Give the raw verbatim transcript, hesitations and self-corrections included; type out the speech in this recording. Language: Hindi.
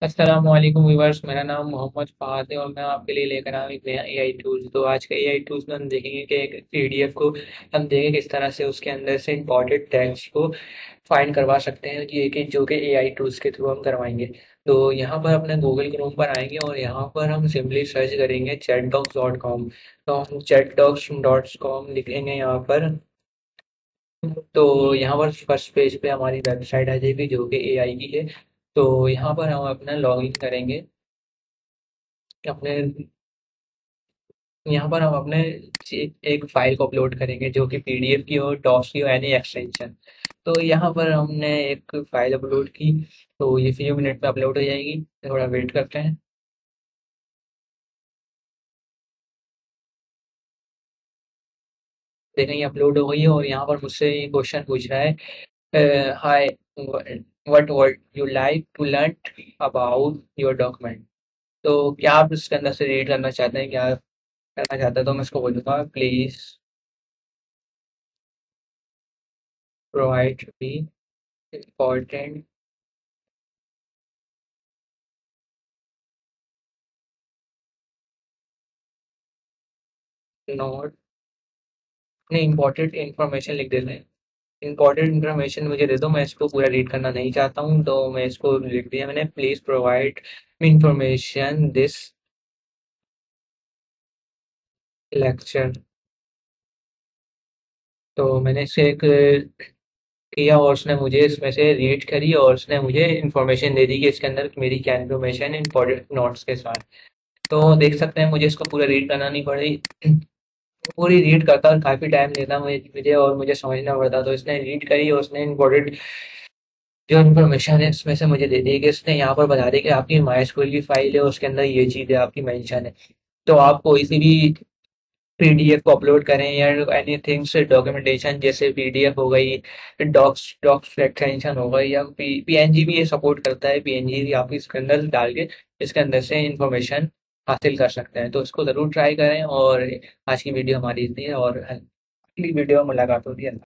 अस्सलाम वालेकुम व्यूअर्स। मेरा नाम मोहम्मद फ़ाहद है और मैं आपके लिए लेकर आया हूँ एक नया एआई टूल्स। तो आज के एआई टूल्स में हम देखेंगे कि एक पीडीएफ को हम देखेंगे किस तरह से उसके अंदर से इंपॉर्टेंट टेक्स्ट को फाइंड करवा सकते हैं, ये कि जो कि एआई टूल्स के थ्रू हम करवाएंगे। तो यहाँ पर अपने गूगल क्रोम पर आएंगे और यहाँ पर हम सिंपली सर्च करेंगे चैट डॉक्स डॉट कॉम। तो हम चैट डॉक्स डॉट कॉम लिखेंगे यहाँ पर। तो यहाँ पर फर्स्ट पेज पे हमारी वेबसाइट आ जाएगी जो कि एआई की है। तो यहाँ पर हम अपना लॉगिन करेंगे अपने। यहाँ पर हम अपने एक एक फाइल को अपलोड करेंगे जो कि पीडीएफ की हो, डॉक्स की हो, एनी एक्सटेंशन। तो यहाँ पर हमने एक फाइल अपलोड की। तो ये फ्यू मिनट में अपलोड हो जाएगी, थोड़ा वेट करते हैं। देखें ये अपलोड हो गई है और यहाँ पर मुझसे ये क्वेश्चन पूछ रहा है, hi, what word you like to learn about your document. तो क्या आप इसके अंदर से रीड करना चाहते हैं, क्या करना चाहते हैं? तो मैं इसको बोलूँगा, please provide me important note. नहीं, इम्पोर्टेंट इन्फॉर्मेशन लिख देते हैं। इम्पोर्टेंट इन्फॉर्मेशन मुझे दे दो, मैं इसको पूरा रीड करना नहीं चाहता हूँ, तो मैं इसको लिख दिया मैंने, please provide information this lecture. तो मैंने इसे एक किया और उसने मुझे इसमें से रीड करी और उसने मुझे इन्फॉर्मेशन दे दी कि इसके अंदर मेरी क्या इन्फॉर्मेशन है इंपॉर्टेंट नोट्स के साथ। तो देख सकते हैं मुझे इसको पूरा रीड करना नहीं पड़ी। पूरी रीड करता और काफ़ी टाइम लेता मुझे मुझे और मुझे समझना पड़ता। तो इसने रीड करी और उसने इम्पोर्टेंट जो इन्फॉर्मेशन है इसमें से मुझे दे दी कि इसने यहाँ पर बता दी कि आपकी माई स्कूल की फाइल है, उसके अंदर ये चीज़ है, आपकी मेंशन है। तो आप कोई सी भी पीडीएफ को अपलोड करें या एनीथिंग से डॉक्यूमेंटेशन, जैसे पीडीएफ हो गई, डॉक्स डॉक्स एक्सटेंशन हो गई, या पीएनजी भी ये सपोर्ट करता है। पीएनजी भी आप इसके अंदर डाल के इसके अंदर से इंफॉर्मेशन हासिल कर सकते हैं। तो इसको ज़रूर ट्राई करें। और आज की वीडियो हमारी इतनी है और अगली वीडियो में मुलाकात होती है।